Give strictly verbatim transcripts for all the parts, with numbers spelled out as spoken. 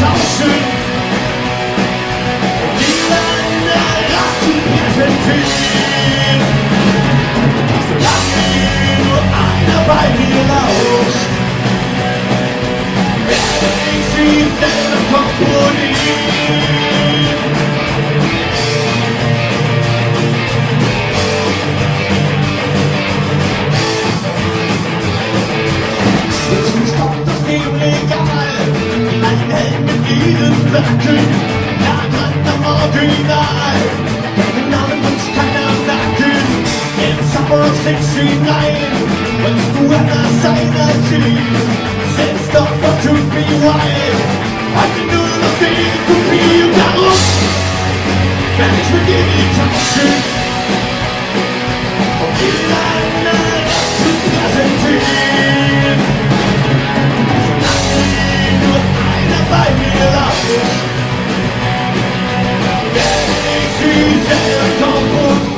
tauschen, miteinander zu präsentieren. Solange nur einer bei mir lauscht, werde ich sie selber komponieren. Werken, nah dran am Original, deren Namen uns keiner merken. In Summer sixty-nine, wenn's du anders sein als sie, sind's doch what to be wild. Heute nur noch die Kopie und darum kann ich mit dir nie tauschen, um miteinander zu präsentieren. Solange nur einer bei mir lacht, werde ich sie selber komponieren.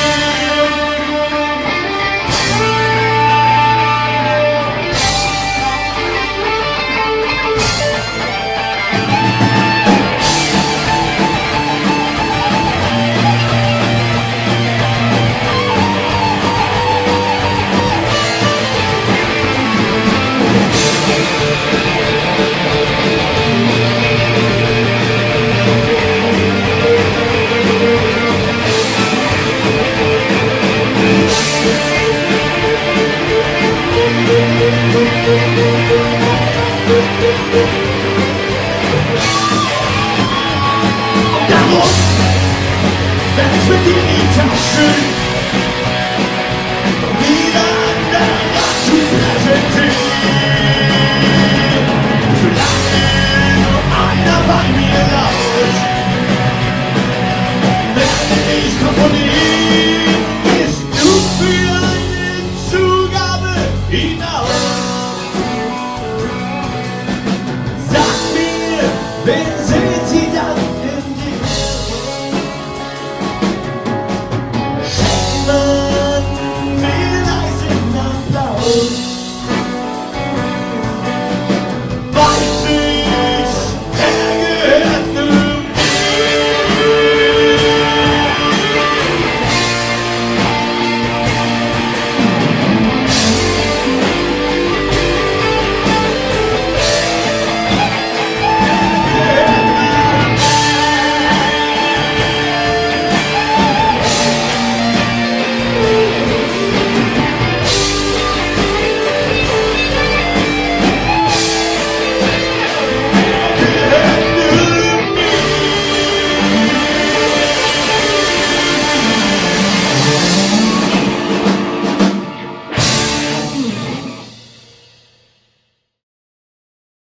Darum werde ich mit dir nie tauschen, um miteinander zu präsentieren. Solange nur einer bei mir lauscht, werde ich komponieren. Bist du für eine Zugabe hinaus? Sag mir, wer sind